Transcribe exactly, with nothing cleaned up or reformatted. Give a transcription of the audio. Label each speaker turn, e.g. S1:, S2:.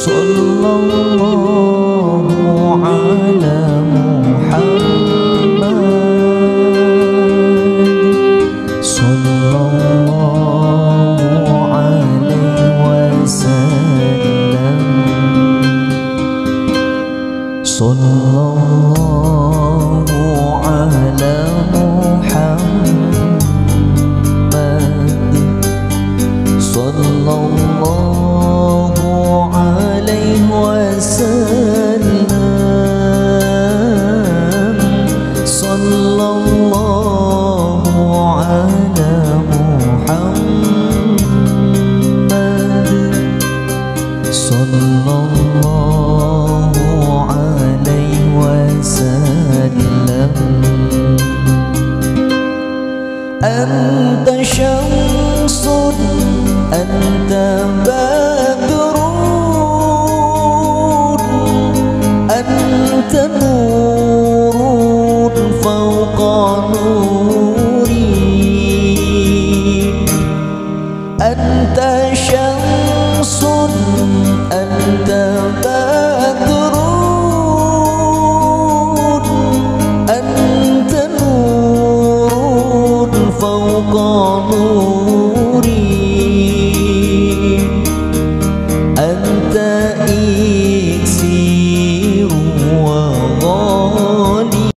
S1: Sallallahu ala Muhammad, sallallahu alaihi wasallam, sallallahu ala Muhammad, sallallahu alaihi wasallam, sallallahu ala Muhammad, sallallahu alaihi wasallam. Anta syamsun, anta badrun, anta nurun fawqa nuri. Anta syamsun, anta